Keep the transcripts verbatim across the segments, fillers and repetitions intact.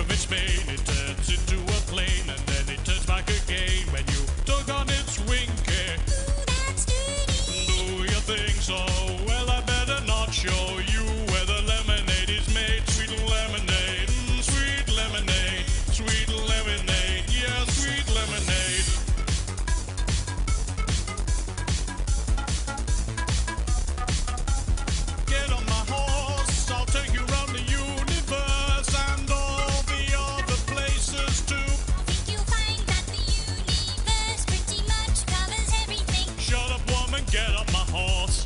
of its mane, it turns into a plane, and then it turns back again when you tug on its wing. Ooh, that's dirty. Do you think so? Well, I better not show you where the lemonade is made. Sweet lemonade, mm, sweet lemonade, sweet lemonade, yeah, sweet lemonade. Get on my horse, I'll take you round the universe and all the other places too. I think you'll find that the universe pretty much covers everything. Shut up, woman, get up my horse.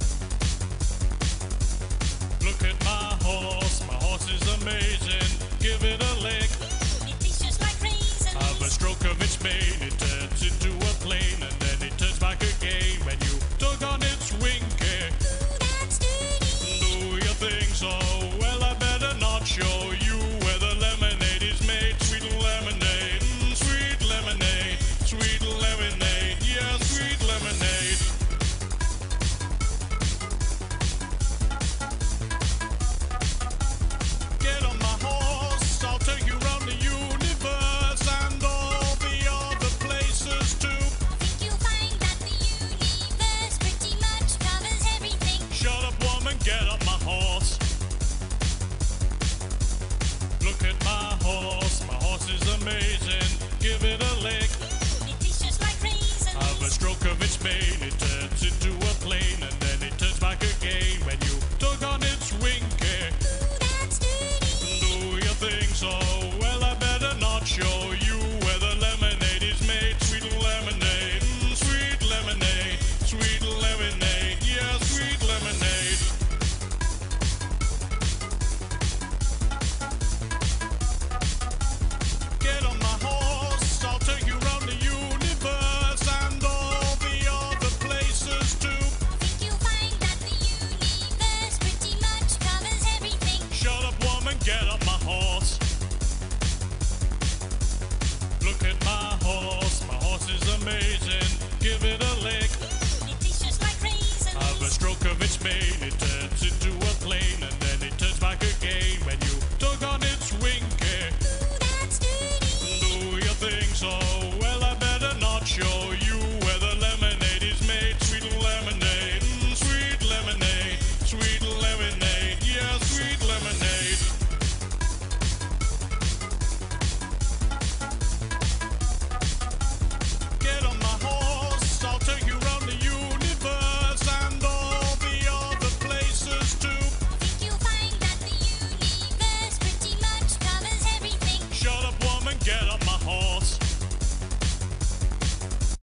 Look at my horse, my horse is amazing. Give it a lick. Mmm, it tastes just like raisins. Of a stroke of its mane, it turns into a plane, and then it turns back again when you tug on its wing. Ooh, that's dirty. Do you think so? Well, I better not show you where the lemonade is made. Sweet lemonade, mm, sweet lemonade, sweet lemonade, yeah, sweet lemonade. Get on my horse, I'll take you round the universe and all the other places too. I think you'll find that the universe pretty much covers everything. Shut up, woman, get up my horse. Look at my horse, my horse is amazing. Give it a lick. Mmm, it tastes just like raisins. Of a stroke of its mane, it